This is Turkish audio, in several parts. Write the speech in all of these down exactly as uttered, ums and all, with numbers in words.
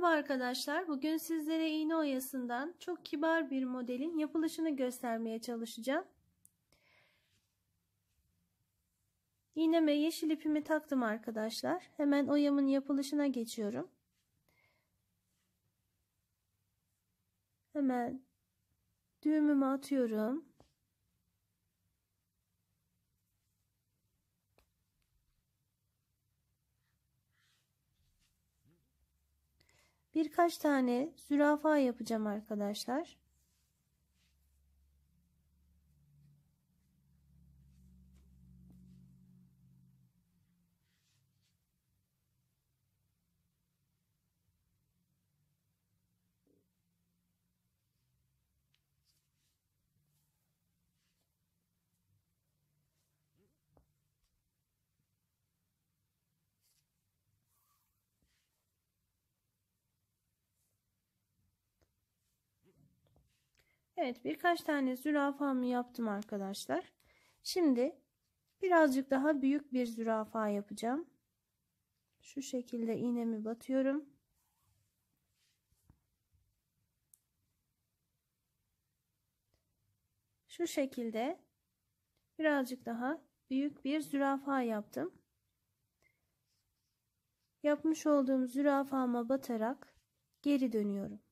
arkadaşlar. Bugün sizlere iğne oyasından çok kibar bir modelin yapılışını göstermeye çalışacağım. İğneme yeşil ipimi taktım arkadaşlar. Hemen oyamın yapılışına geçiyorum. Hemen düğümümü atıyorum. Birkaç tane zürafa yapacağım arkadaşlar. Evet, birkaç tane zürafamı yaptım arkadaşlar. Şimdi birazcık daha büyük bir zürafa yapacağım. Şu şekilde iğnemi batıyorum. Şu şekilde birazcık daha büyük bir zürafa yaptım. Yapmış olduğum zürafama batarak geri dönüyorum.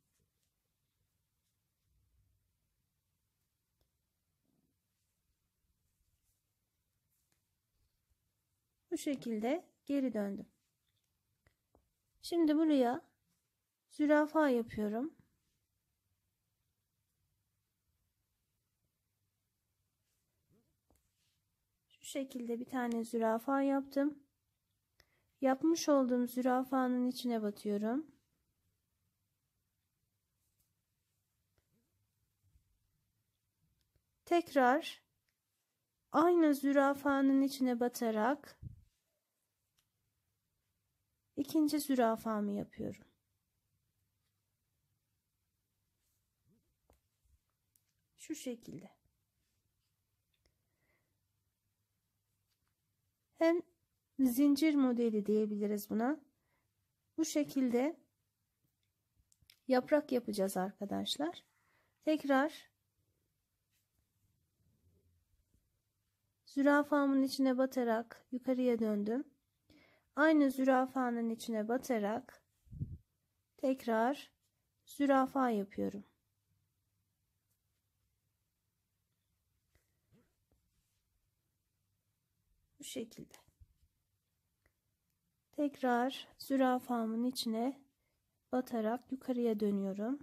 Bu şekilde geri döndüm. Şimdi buraya zürafa yapıyorum. Şu şekilde bir tane zürafa yaptım. Yapmış olduğum zürafanın içine batıyorum. Tekrar aynı zürafanın içine batarak ikinci zürafamı yapıyorum. Şu şekilde. Hem zincir modeli diyebiliriz buna. Bu şekilde yaprak yapacağız arkadaşlar. Tekrar zürafamın içine batarak yukarıya döndüm. Aynı zürafanın içine batarak tekrar zürafa yapıyorum. Bu şekilde. Tekrar zürafamın içine batarak yukarıya dönüyorum.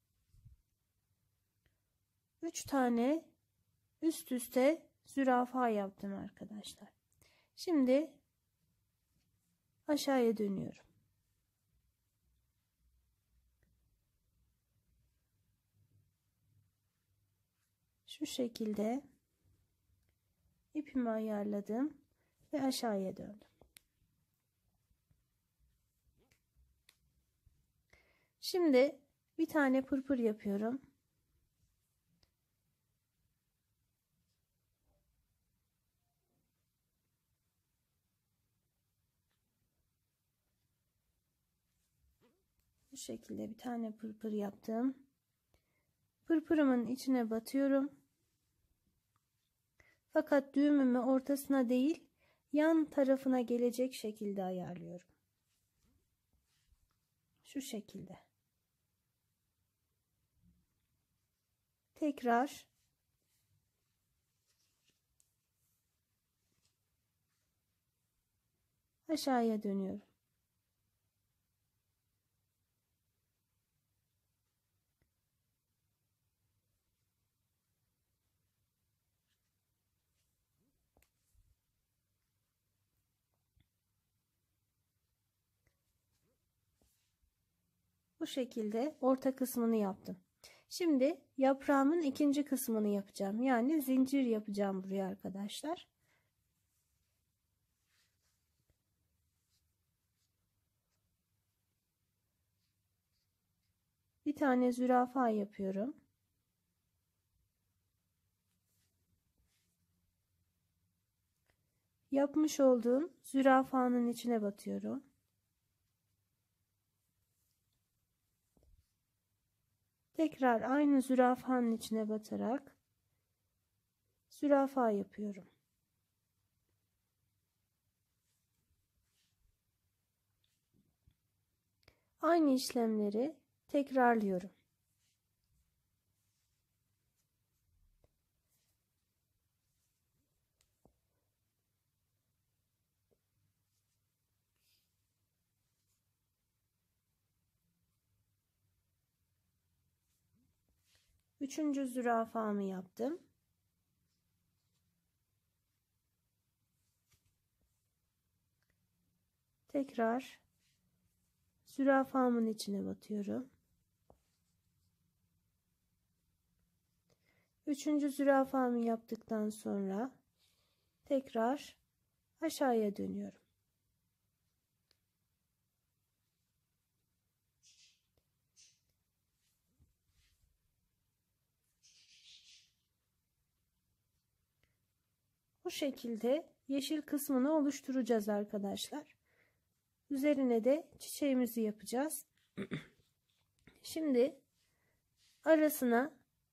üç tane üst üste zürafa yaptım arkadaşlar. Şimdi aşağıya dönüyorum. Şu şekilde ipimi ayarladım ve aşağıya döndüm. Şimdi bir tane pırpır yapıyorum. Bu şekilde bir tane pırpır yaptım. Pırpırımın içine batıyorum. Fakat düğümümü ortasına değil, yan tarafına gelecek şekilde ayarlıyorum. Şu şekilde. Tekrar aşağıya dönüyorum. Bu şekilde orta kısmını yaptım. Şimdi yaprağımın ikinci kısmını yapacağım. Yani zincir yapacağım buraya arkadaşlar. Bir tane zürafa yapıyorum. Yapmış olduğum zürafanın içine batıyorum. Tekrar aynı zürafanın içine batarak zürafa yapıyorum. Aynı işlemleri tekrarlıyorum. Üçüncü zürafamı yaptım. Tekrar zürafamın içine batıyorum. Üçüncü zürafamı yaptıktan sonra tekrar aşağıya dönüyorum. Bu şekilde yeşil kısmını oluşturacağız arkadaşlar. Üzerine de çiçeğimizi yapacağız. Şimdi arasına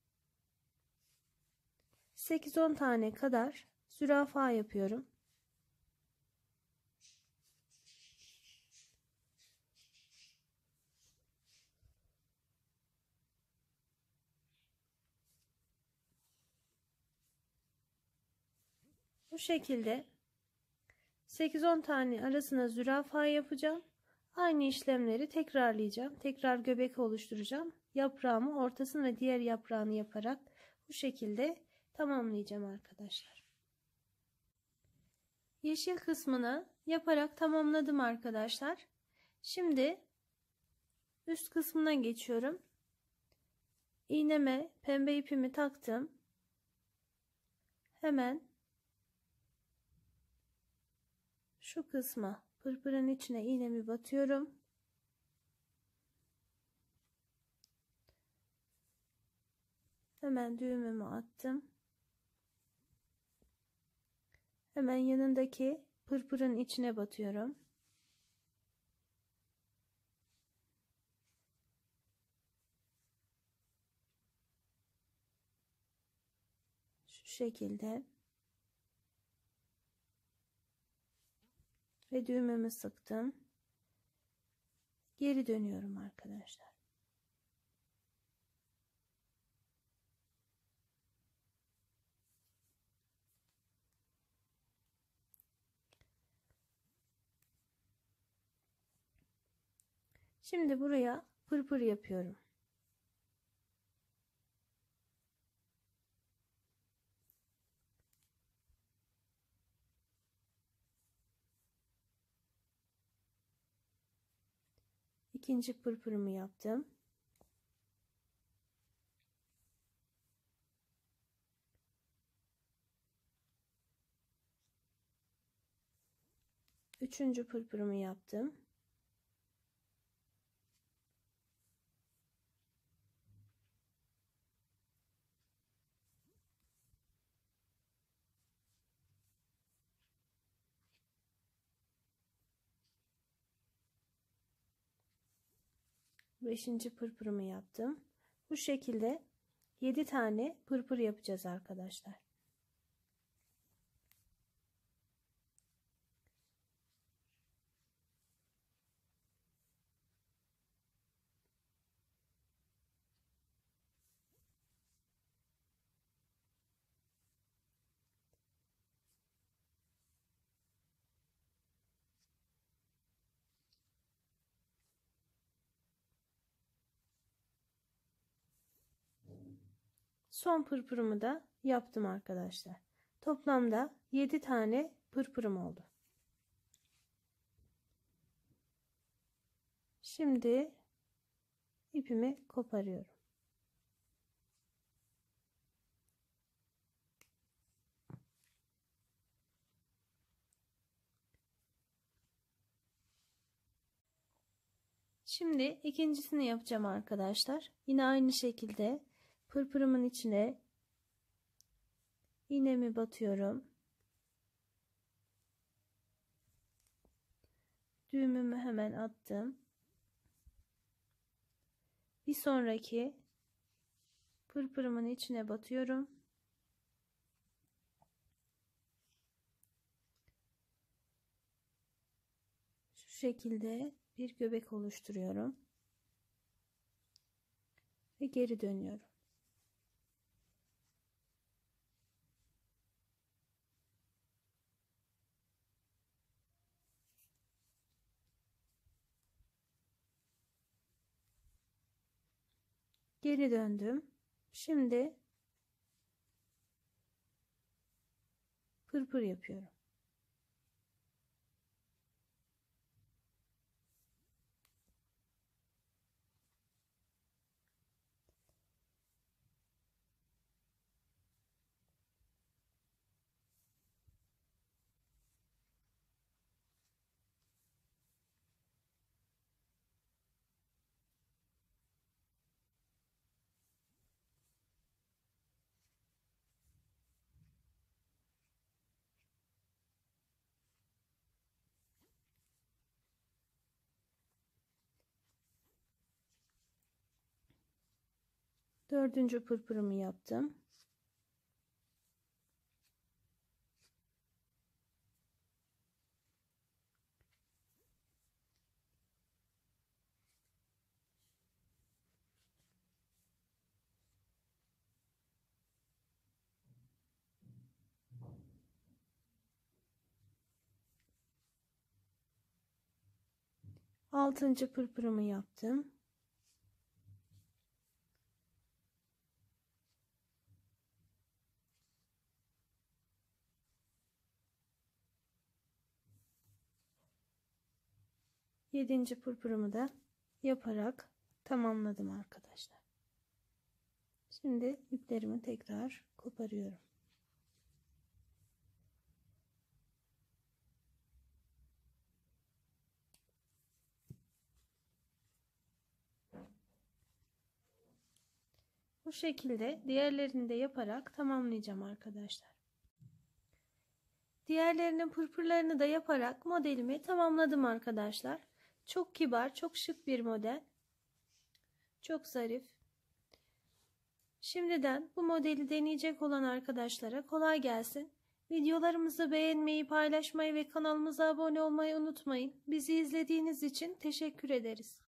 sekiz on tane kadar zürafa yapıyorum. Bu şekilde sekiz on tane arasına zürafa yapacağım. Aynı işlemleri tekrarlayacağım. Tekrar göbek oluşturacağım. Yaprağımı ortasını ve diğer yaprağını yaparak bu şekilde tamamlayacağım arkadaşlar. Yeşil kısmını yaparak tamamladım arkadaşlar. Şimdi üst kısmına geçiyorum. İğneme pembe ipimi taktım. Hemen şu kısma pırpırın içine iğnemi batıyorum. Hemen düğümümü attım. Hemen yanındaki pırpırın içine batıyorum. Şu şekilde. Ve düğmemi sıktım. Geri dönüyorum arkadaşlar. Şimdi buraya pırpır yapıyorum. İkinci pırpırımı yaptım. Üçüncü pırpırımı yaptım. Beşinci pırpırımı yaptım. Bu şekilde yedi tane pırpır yapacağız arkadaşlar. Son pırpırımı da yaptım arkadaşlar. Toplamda yedi tane pırpırım oldu. Şimdi ipimi koparıyorum. Şimdi ikincisini yapacağım arkadaşlar. Yine aynı şekilde pırpırımın içine iğnemi batıyorum. Düğümümü hemen attım. Bir sonraki Pırpırımın içine batıyorum. Şu şekilde bir göbek oluşturuyorum. Ve geri dönüyorum. Geri döndüm. Şimdi pırpır yapıyorum. Dördüncü pırpırımı yaptım. Altıncı pırpırımı yaptım. Yedinci pırpırımı da yaparak tamamladım arkadaşlar. Şimdi iplerimi tekrar koparıyorum. Bu şekilde diğerlerini de yaparak tamamlayacağım arkadaşlar. Diğerlerinin pırpırlarını da yaparak modelimi tamamladım arkadaşlar. Çok kibar, çok şık bir model. Çok zarif. Şimdiden bu modeli deneyecek olan arkadaşlara kolay gelsin. Videolarımızı beğenmeyi, paylaşmayı ve kanalımıza abone olmayı unutmayın. Bizi izlediğiniz için teşekkür ederiz.